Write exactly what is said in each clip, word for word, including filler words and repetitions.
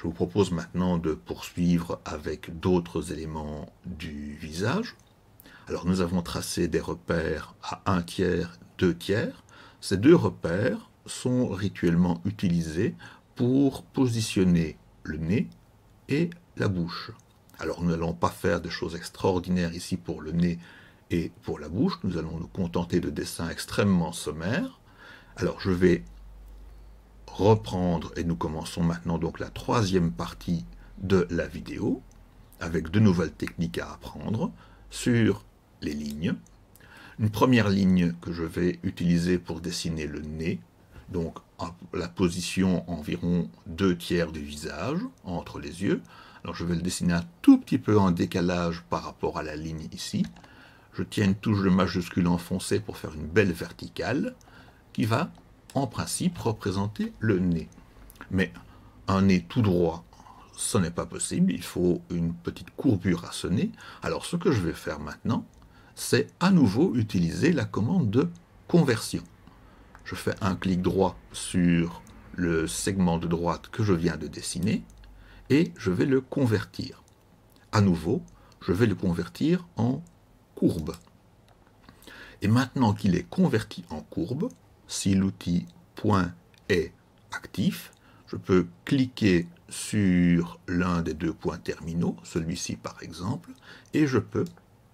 Je vous propose maintenant de poursuivre avec d'autres éléments du visage. Alors nous avons tracé des repères à un tiers, deux tiers. Ces deux repères sont rituellement utilisés pour positionner le nez et la bouche. Alors nous n'allons pas faire des choses extraordinaires ici pour le nez et pour la bouche. Nous allons nous contenter de dessins extrêmement sommaires. Alors je vais reprendre et nous commençons maintenant donc la troisième partie de la vidéo avec de nouvelles techniques à apprendre sur les lignes. Une première ligne que je vais utiliser pour dessiner le nez, donc à la position environ deux tiers du visage entre les yeux. Alors je vais le dessiner un tout petit peu en décalage par rapport à la ligne ici. Je tiens une touche de majuscule enfoncée pour faire une belle verticale qui va en principe représenter le nez. Mais un nez tout droit, ce n'est pas possible, il faut une petite courbure à ce nez. Alors ce que je vais faire maintenant, c'est à nouveau utiliser la commande de conversion. Je fais un clic droit sur le segment de droite que je viens de dessiner et je vais le convertir. À nouveau, je vais le convertir en courbe. Et maintenant qu'il est converti en courbe, si l'outil point est actif, je peux cliquer sur l'un des deux points terminaux, celui-ci par exemple, et je peux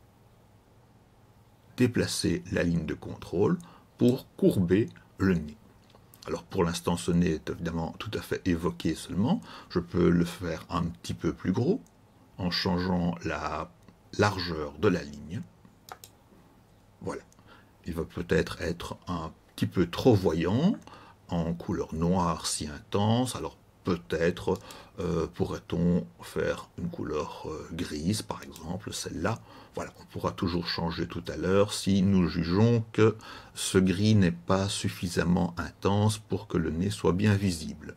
déplacer la ligne de contrôle pour courber le nez. Alors pour l'instant ce nez est évidemment tout à fait évoqué seulement, je peux le faire un petit peu plus gros en changeant la largeur de la ligne. Voilà, il va peut-être être un petit peu trop voyant, en couleur noire si intense, alors peut-être euh, pourrait-on faire une couleur euh, grise par exemple, celle-là. Voilà, on pourra toujours changer tout à l'heure si nous jugeons que ce gris n'est pas suffisamment intense pour que le nez soit bien visible.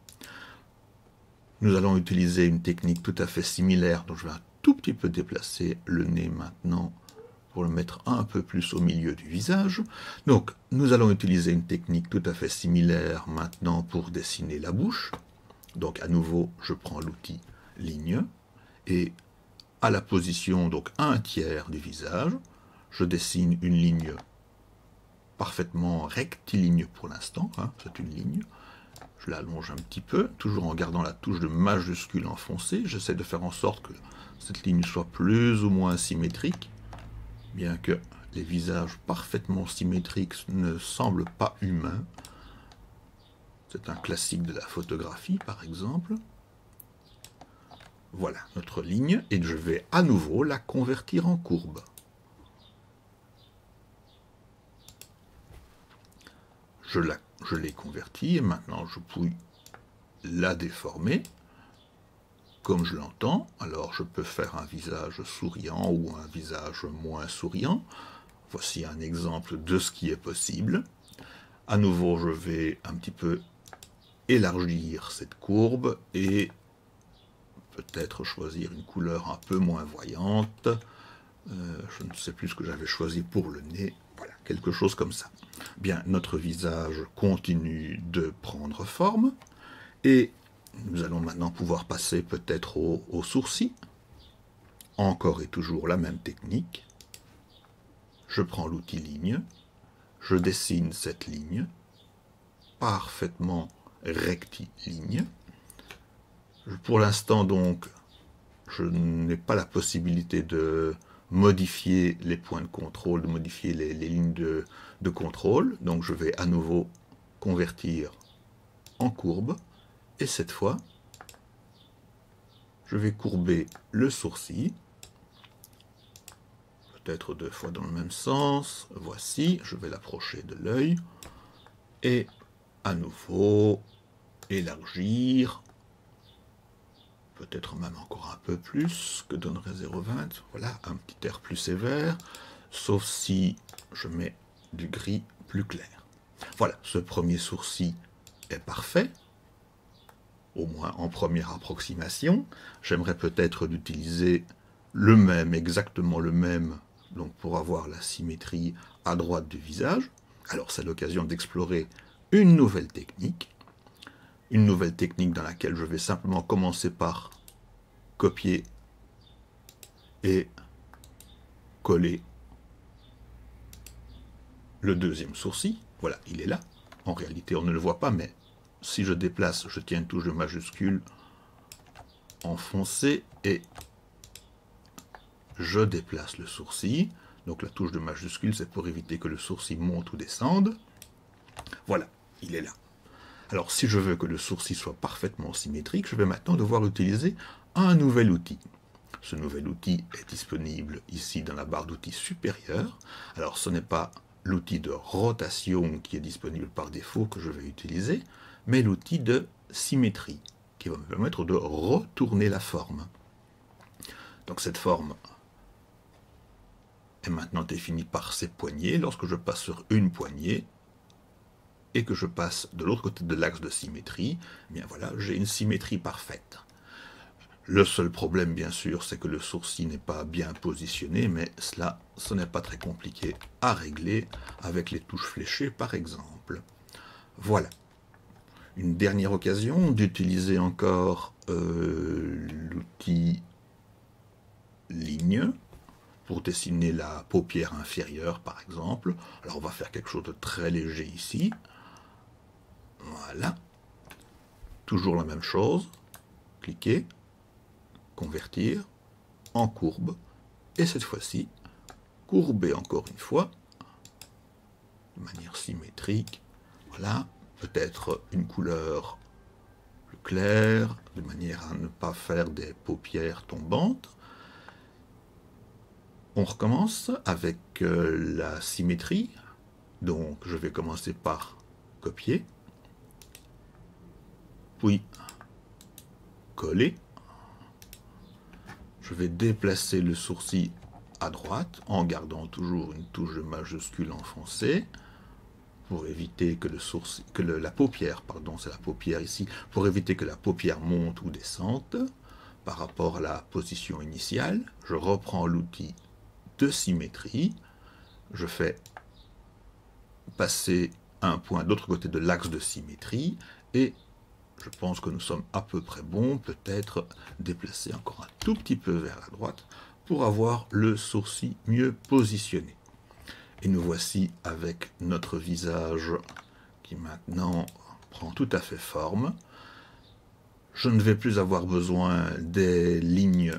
Nous allons utiliser une technique tout à fait similaire, donc je vais un tout petit peu déplacer le nez maintenant pour le mettre un peu plus au milieu du visage. Donc, nous allons utiliser une technique tout à fait similaire maintenant pour dessiner la bouche. Donc, à nouveau, je prends l'outil ligne et à la position, donc un tiers du visage, je dessine une ligne parfaitement rectiligne pour l'instant, hein, c'est une ligne. Je l'allonge un petit peu, toujours en gardant la touche de majuscule enfoncée. J'essaie de faire en sorte que cette ligne soit plus ou moins symétrique, bien que les visages parfaitement symétriques ne semblent pas humains. C'est un classique de la photographie, par exemple. Voilà notre ligne, et je vais à nouveau la convertir en courbe. Je la, je l'ai convertie, et maintenant je puis la déformer, comme je l'entends. Alors je peux faire un visage souriant ou un visage moins souriant. Voici un exemple de ce qui est possible. À nouveau, je vais un petit peu élargir cette courbe et peut-être choisir une couleur un peu moins voyante. Euh, je ne sais plus ce que j'avais choisi pour le nez. Voilà, quelque chose comme ça. Bien, notre visage continue de prendre forme et nous allons maintenant pouvoir passer peut-être au, au sourcil. Encore et toujours la même technique. Je prends l'outil ligne, je dessine cette ligne, parfaitement rectiligne. Pour l'instant donc, je n'ai pas la possibilité de modifier les points de contrôle, de modifier les, les lignes de, de contrôle. Donc je vais à nouveau convertir en courbe. Et cette fois, je vais courber le sourcil. Peut-être deux fois dans le même sens. Voici, je vais l'approcher de l'œil. Et à nouveau, élargir. Peut-être même encore un peu plus que donnerait zéro virgule vingt. Voilà, un petit air plus sévère. Sauf si je mets du gris plus clair. Voilà, ce premier sourcil est parfait. Au moins en première approximation. J'aimerais peut-être l'utiliser le même, exactement le même, donc pour avoir la symétrie à droite du visage. Alors c'est l'occasion d'explorer une nouvelle technique. une nouvelle technique dans laquelle je vais simplement commencer par copier et coller le deuxième sourcil. Voilà, il est là. En réalité, on ne le voit pas, mais si je déplace, je tiens une touche de majuscule enfoncée et je déplace le sourcil. Donc la touche de majuscule, c'est pour éviter que le sourcil monte ou descende. Voilà, il est là. Alors si je veux que le sourcil soit parfaitement symétrique, je vais maintenant devoir utiliser un nouvel outil. Ce nouvel outil est disponible ici dans la barre d'outils supérieure. Alors ce n'est pas l'outil de rotation qui est disponible par défaut que je vais utiliser, mais l'outil de symétrie qui va me permettre de retourner la forme. Donc cette forme est maintenant définie par ces poignées. Lorsque je passe sur une poignée et que je passe de l'autre côté de l'axe de symétrie, eh bien voilà, j'ai une symétrie parfaite. Le seul problème, bien sûr, c'est que le sourcil n'est pas bien positionné, mais cela, ce n'est pas très compliqué à régler avec les touches fléchées, par exemple. Voilà. Une dernière occasion d'utiliser encore euh, l'outil ligne pour dessiner la paupière inférieure, par exemple. Alors, on va faire quelque chose de très léger ici. Voilà. Toujours la même chose. Cliquez. Convertir en courbe, et cette fois-ci, courber encore une fois, de manière symétrique, voilà, peut-être une couleur plus claire, de manière à ne pas faire des paupières tombantes. On recommence avec euh, la symétrie, donc je vais commencer par copier, puis coller. Je vais déplacer le sourcil à droite en gardant toujours une touche de majuscule enfoncée pour éviter que, le sourcil, que le, la paupière, pardon, c'est la paupière ici, pour éviter que la paupière monte ou descende par rapport à la position initiale. Je reprends l'outil de symétrie, je fais passer un point de l'autre côté de l'axe de symétrie et je pense que nous sommes à peu près bons, peut-être déplacer encore un tout petit peu vers la droite pour avoir le sourcil mieux positionné. Et nous voici avec notre visage qui maintenant prend tout à fait forme. Je ne vais plus avoir besoin des lignes,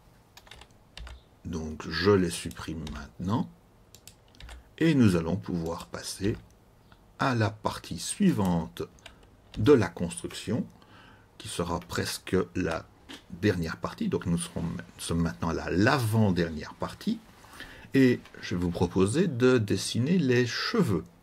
donc je les supprime maintenant. Et nous allons pouvoir passer à la partie suivante de la construction, qui sera presque la dernière partie. Donc nous, serons, nous sommes maintenant à la l'avant-dernière partie, et je vais vous proposer de dessiner les cheveux.